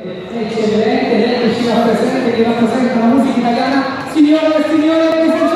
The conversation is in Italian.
eccellente, lei che ci rappresenta, che rappresenta la musica italiana, signore e signori.